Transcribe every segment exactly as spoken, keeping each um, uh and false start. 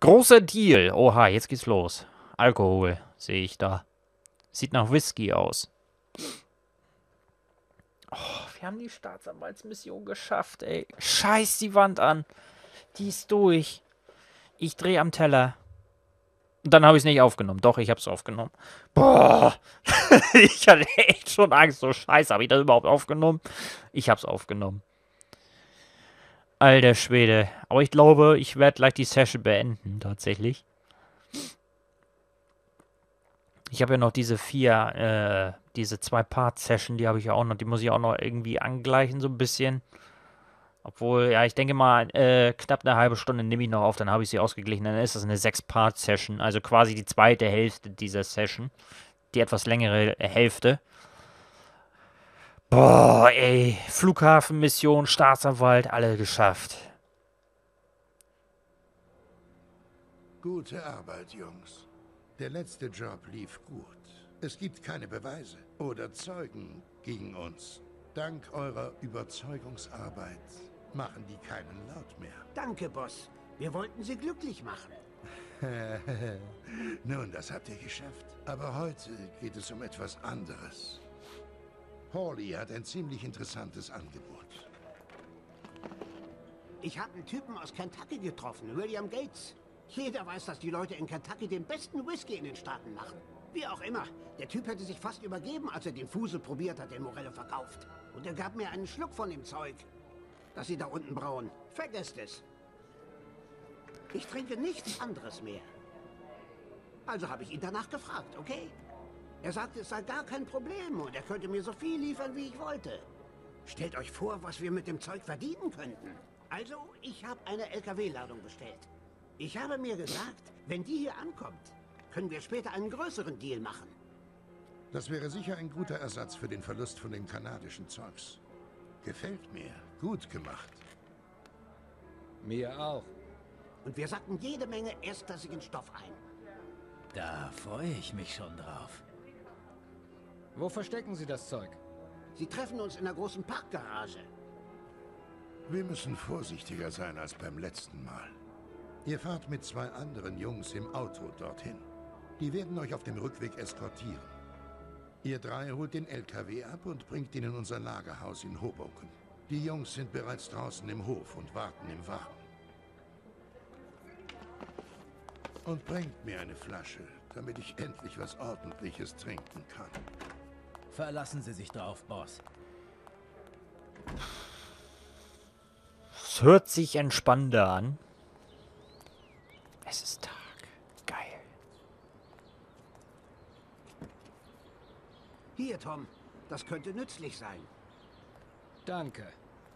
Großer Deal. Oha, jetzt geht's los. Alkohol, sehe ich da. Sieht nach Whisky aus. Oh, wir haben die Staatsanwaltsmission geschafft, ey. Scheiß die Wand an. Die ist durch. Ich drehe am Teller. Und dann habe ich es nicht aufgenommen. Doch, ich habe es aufgenommen. Boah. Ich hatte echt schon Angst. So scheiße, habe ich das überhaupt aufgenommen? Ich habe es aufgenommen. Alter Schwede. Aber ich glaube, ich werde gleich die Session beenden, tatsächlich. Ich habe ja noch diese vier, äh, diese zwei-Part-Session, die habe ich ja auch noch, die muss ich auch noch irgendwie angleichen, so ein bisschen. Obwohl, ja, ich denke mal, äh, knapp eine halbe Stunde nehme ich noch auf, dann habe ich sie ausgeglichen. Dann ist das eine sechs-Part-Session, also quasi die zweite Hälfte dieser Session. Die etwas längere Hälfte. Boah, ey. Flughafenmission, Staatsanwalt, alle geschafft. Gute Arbeit, Jungs. Der letzte Job lief gut. Es gibt keine Beweise oder Zeugen gegen uns. Dank eurer Überzeugungsarbeit machen die keinen Laut mehr. Danke, Boss. Wir wollten Sie glücklich machen. Nun, das habt ihr geschafft. Aber heute geht es um etwas anderes. Hawley hat ein ziemlich interessantes Angebot. Ich habe einen Typen aus Kentucky getroffen, William Gates. Jeder weiß, dass die Leute in Kentucky den besten Whisky in den Staaten machen. Wie auch immer, der Typ hätte sich fast übergeben, als er den Fusel probiert hat, den Morello verkauft. Und er gab mir einen Schluck von dem Zeug, das Sie da unten brauen. Vergesst es. Ich trinke nichts anderes mehr. Also habe ich ihn danach gefragt, okay? Er sagte, es sei gar kein Problem und er könnte mir so viel liefern, wie ich wollte. Stellt euch vor, was wir mit dem Zeug verdienen könnten. Also, ich habe eine L K W-Ladung bestellt. Ich habe mir gesagt, wenn die hier ankommt, können wir später einen größeren Deal machen. Das wäre sicher ein guter Ersatz für den Verlust von dem kanadischen Zeugs. Gefällt mir. Gut gemacht. Mir auch. Und wir sacken jede Menge erstklassigen Stoff ein. Da freue ich mich schon drauf. Wo verstecken Sie das Zeug? Sie treffen uns in der großen Parkgarage. Wir müssen vorsichtiger sein als beim letzten Mal. Ihr fahrt mit zwei anderen Jungs im Auto dorthin. Die werden euch auf dem Rückweg eskortieren. Ihr drei holt den L K W ab und bringt ihn in unser Lagerhaus in Hoboken. Die Jungs sind bereits draußen im Hof und warten im Wagen. Und bringt mir eine Flasche, damit ich endlich was Ordentliches trinken kann. Verlassen Sie sich drauf, Boss. Es hört sich entspannender an. Es ist Tag. Geil. Hier, Tom. Das könnte nützlich sein. Danke.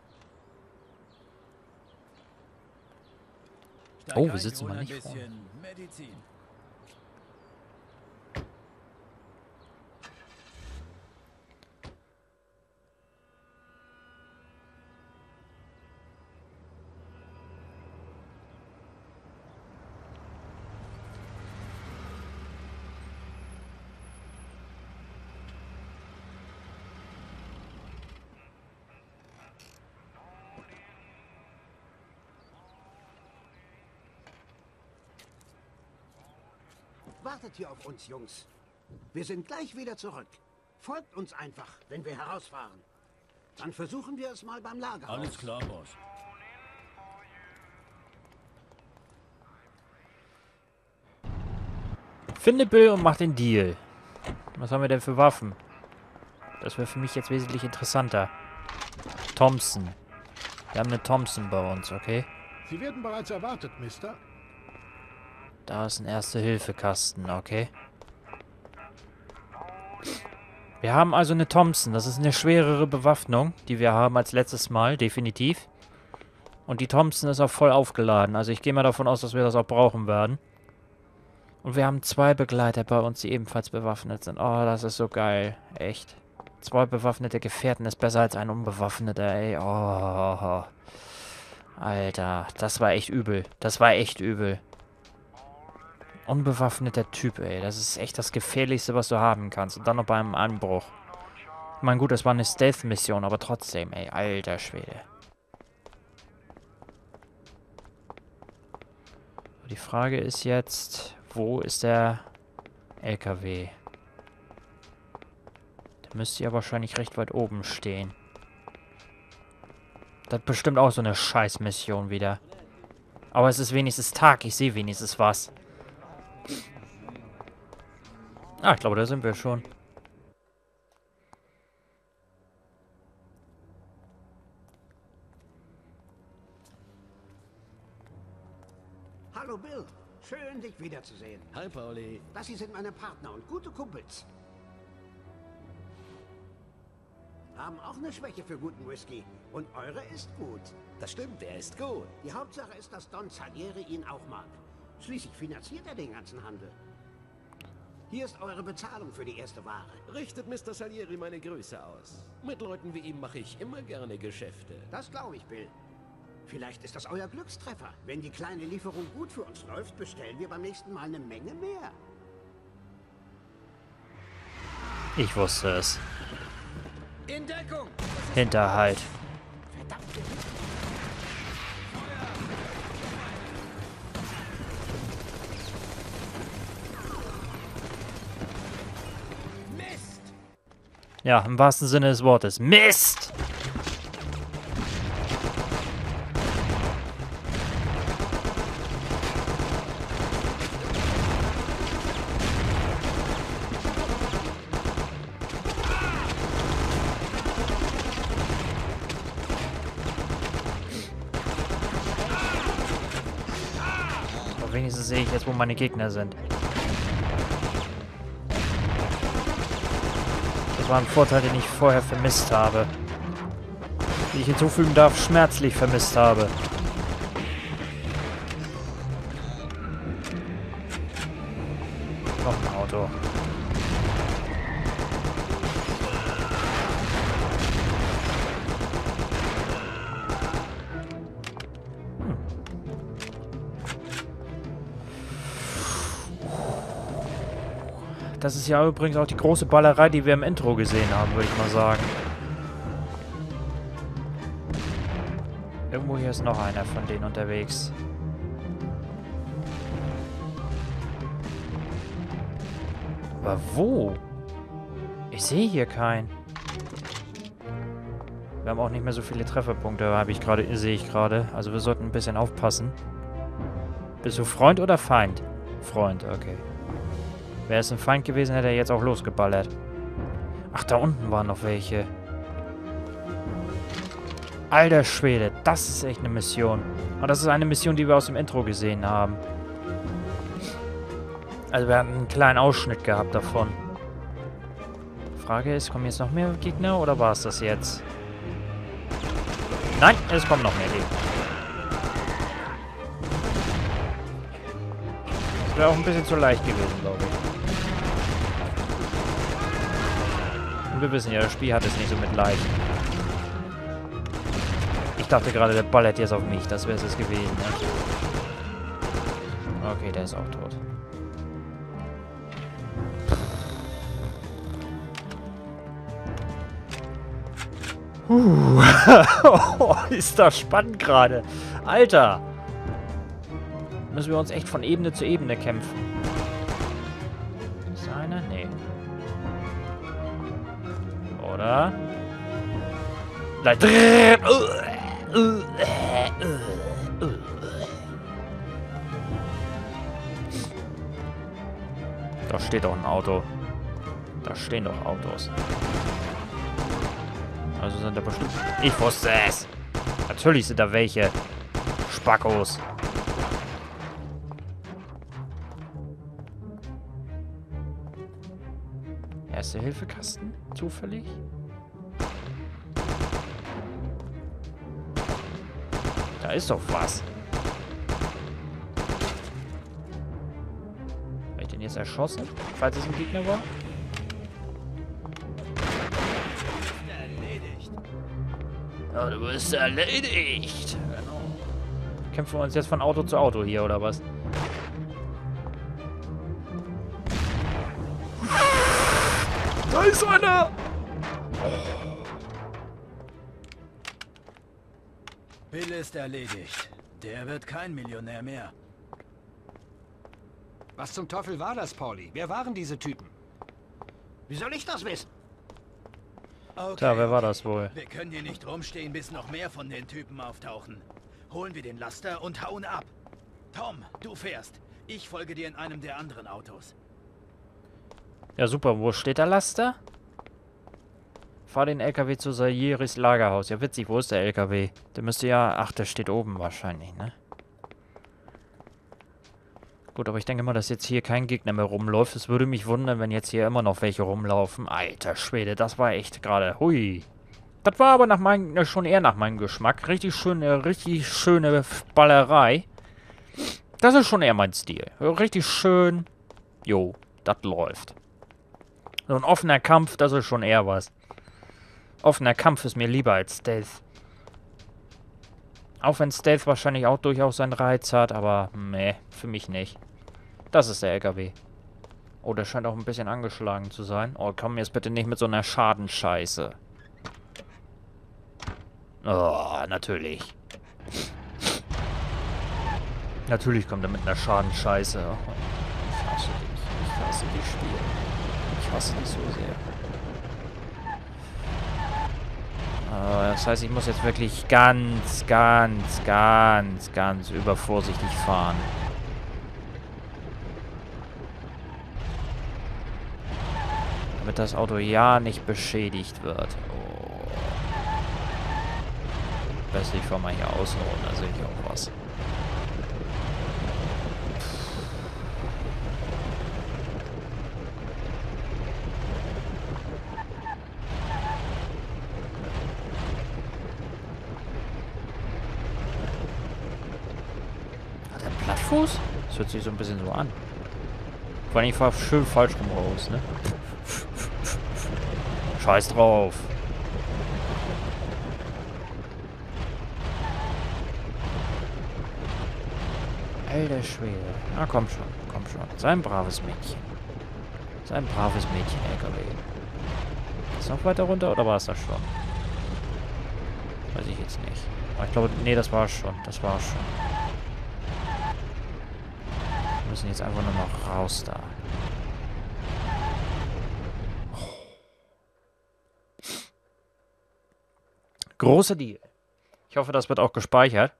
Steig Oh, wir ein, sitzen hol mal ein nicht vorne. bisschen Medizin. Wartet hier auf uns, Jungs. Wir sind gleich wieder zurück. Folgt uns einfach, wenn wir herausfahren. Dann versuchen wir es mal beim Lagerhaus. Alles klar, Boss. Finde Bill und mach den Deal. Was haben wir denn für Waffen? Das wäre für mich jetzt wesentlich interessanter. Thompson. Wir haben eine Thompson bei uns, okay? Sie werden bereits erwartet, Mister. Da ist ein Erste-Hilfe-Kasten, okay. Wir haben also eine Thompson. Das ist eine schwerere Bewaffnung, die wir haben als letztes Mal, definitiv. Und die Thompson ist auch voll aufgeladen. Also ich gehe mal davon aus, dass wir das auch brauchen werden. Und wir haben zwei Begleiter bei uns, die ebenfalls bewaffnet sind. Oh, das ist so geil. Echt. Zwei bewaffnete Gefährten ist besser als ein unbewaffneter, ey. Oh. Alter, das war echt übel. Das war echt übel. Unbewaffneter Typ, ey. Das ist echt das Gefährlichste, was du haben kannst. Und dann noch beim Anbruch. Ich meine, gut, das war eine Stealth-Mission, aber trotzdem, ey. Alter Schwede. Die Frage ist jetzt, wo ist der L K W? Der müsste ja wahrscheinlich recht weit oben stehen. Das ist bestimmt auch so eine Scheißmission wieder. Aber es ist wenigstens Tag, ich sehe wenigstens was. Ah, ich glaube, da sind wir schon. Hallo Bill, schön dich wiederzusehen. Hi, Pauli. Das hier sind meine Partner und gute Kumpels. Haben auch eine Schwäche für guten Whisky. Und eure ist gut. Das stimmt, der ist gut. Die Hauptsache ist, dass Don Salieri ihn auch mag. Schließlich finanziert er den ganzen Handel. Hier ist eure Bezahlung für die erste Ware. Richtet Mister Salieri meine Grüße aus. Mit Leuten wie ihm mache ich immer gerne Geschäfte. Das glaube ich, Bill. Vielleicht ist das euer Glückstreffer. Wenn die kleine Lieferung gut für uns läuft, bestellen wir beim nächsten Mal eine Menge mehr. Ich wusste es. In Deckung! Hinterhalt. Verdammte Mist! Ja, im wahrsten Sinne des Wortes. Mist! Aber wenigstens sehe ich jetzt, wo meine Gegner sind. Das war ein Vorteil, den ich vorher vermisst habe. Wie ich hinzufügen darf, schmerzlich vermisst habe. Noch ein Auto. Das ist ja übrigens auch die große Ballerei, die wir im Intro gesehen haben, würde ich mal sagen. Irgendwo hier ist noch einer von denen unterwegs. Aber wo? Ich sehe hier keinen. Wir haben auch nicht mehr so viele Trefferpunkte, habe ich gerade, sehe ich gerade. Also wir sollten ein bisschen aufpassen. Bist du Freund oder Feind? Freund, okay. Wäre es ein Feind gewesen, hätte er jetzt auch losgeballert. Ach, da unten waren noch welche. Alter Schwede, das ist echt eine Mission. Und das ist eine Mission, die wir aus dem Intro gesehen haben. Also wir hatten einen kleinen Ausschnitt gehabt davon. Frage ist, kommen jetzt noch mehr Gegner oder war es das jetzt? Nein, es kommen noch mehr Gegner. Das wäre auch ein bisschen zu leicht gewesen, glaube ich. Und wir wissen ja, das Spiel hat es nicht so mit leicht. Ich dachte gerade, der ballert jetzt auf mich. Das wäre es gewesen, ne? Okay, der ist auch tot. Uh. Oh, ist das spannend gerade. Alter. Müssen wir uns echt von Ebene zu Ebene kämpfen. Ist da einer? Nee. Oder? Da drin. Da steht doch ein Auto. Da stehen doch Autos. Also sind da bestimmt... Ich wusste es! Natürlich sind da welche. Spackos. Erste-Hilfe-Kasten? Zufällig? Da ist doch was. Habe ich den jetzt erschossen? Falls es ein Gegner war? Ja, du bist erledigt. Genau. Kämpfen wir uns jetzt von Auto zu Auto hier, oder was? Da ist einer! Bill ist erledigt. Der wird kein Millionär mehr. Was zum Teufel war das, Pauli? Wer waren diese Typen? Wie soll ich das wissen? Okay, Tja, wer war okay. das wohl? Wir können hier nicht rumstehen, bis noch mehr von den Typen auftauchen. Holen wir den Laster und hauen ab. Tom, du fährst. Ich folge dir in einem der anderen Autos. Ja, super. Wo steht der Laster? Fahr den L K W zu Sayeris Lagerhaus. Ja, witzig. Wo ist der L K W? Der müsste ja... Ach, der steht oben wahrscheinlich, ne? Gut, aber ich denke mal, dass jetzt hier kein Gegner mehr rumläuft. Es würde mich wundern, wenn jetzt hier immer noch welche rumlaufen. Alter Schwede, das war echt gerade... Hui. Das war aber nach meinem, schon eher nach meinem Geschmack. Richtig schöne, richtig schöne Ballerei. Das ist schon eher mein Stil. Richtig schön. Jo, das läuft. So ein offener Kampf, das ist schon eher was. Offener Kampf ist mir lieber als Stealth. Auch wenn Stealth wahrscheinlich auch durchaus seinen Reiz hat, aber meh, für mich nicht. Das ist der L K W. Oh, der scheint auch ein bisschen angeschlagen zu sein. Oh, komm jetzt bitte nicht mit so einer Schadenscheiße. Oh, natürlich. Natürlich kommt er mit einer Schadenscheiße. Oh, ich hasse dich. Ich hasse dich, Spiel. Ich hasse dich so sehr. Uh, das heißt, ich muss jetzt wirklich ganz, ganz, ganz, ganz übervorsichtig fahren. Damit das Auto ja nicht beschädigt wird. Oh. Besser, ich fahr mal hier außen rum, da sehe ich auch was. Plattfuß? Das hört sich so ein bisschen so an. Vor allem, ich fahre schön falsch rum raus, ne? Scheiß drauf. Alter Schwede. Na komm schon, komm schon. Sei ein braves Mädchen. Sei ein braves Mädchen, L K W. Ist noch weiter runter oder war es das schon? Weiß ich jetzt nicht. Aber ich glaube, nee, das war es schon. Das war es schon. Wir müssen jetzt einfach nur noch raus da. Großer Deal. Ich hoffe, das wird auch gespeichert.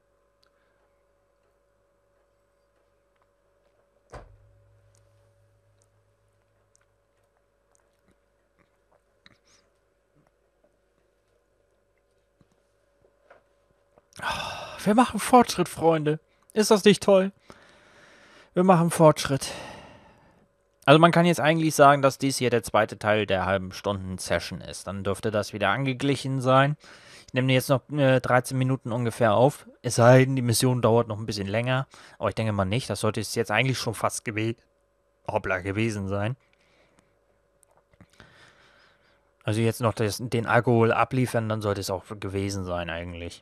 Wir machen Fortschritt, Freunde. Ist das nicht toll? Wir machen Fortschritt. Also man kann jetzt eigentlich sagen, dass dies hier der zweite Teil der halben Stunden Session ist. Dann dürfte das wieder angeglichen sein. Ich nehme jetzt noch äh, dreizehn Minuten ungefähr auf. Es sei denn, die Mission dauert noch ein bisschen länger. Aber ich denke mal nicht. Das sollte es jetzt eigentlich schon fast gew hoppla, gewesen sein. Also jetzt noch das, den Alkohol abliefern, dann sollte es auch gewesen sein eigentlich.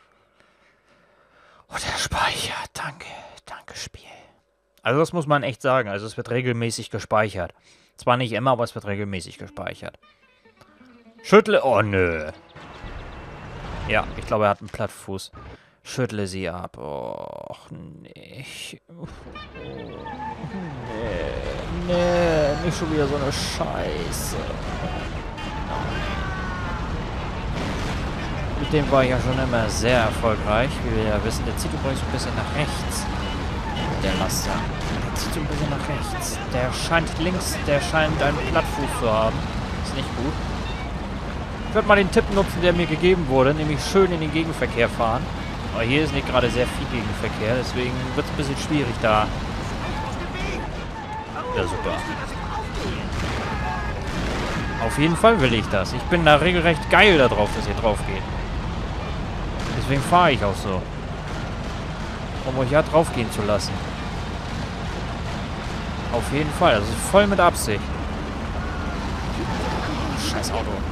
Oh, der Speicher. Danke. Danke, Spiel. Also das muss man echt sagen. Also es wird regelmäßig gespeichert. Zwar nicht immer, aber es wird regelmäßig gespeichert. Schüttle... Oh, nö. Ja, ich glaube, er hat einen Plattfuß. Schüttle sie ab. Och, nicht. Oh, nee. Nee, nicht schon wieder so eine Scheiße. Mit dem war ich ja schon immer sehr erfolgreich. Wie wir ja wissen, der zieht übrigens ein bisschen nach rechts. Der Laster. Der zieht so ein bisschen nach rechts. Der scheint links, der scheint einen Plattfuß zu haben. Ist nicht gut. Ich werde mal den Tipp nutzen, der mir gegeben wurde, nämlich schön in den Gegenverkehr fahren. Aber hier ist nicht gerade sehr viel Gegenverkehr, deswegen wird es ein bisschen schwierig da. Ja, super. Auf jeden Fall will ich das. Ich bin da regelrecht geil darauf, dass ihr drauf geht. Deswegen fahre ich auch so. Um euch ja drauf gehen zu lassen. Auf jeden Fall. Also voll mit Absicht. Scheiß Auto.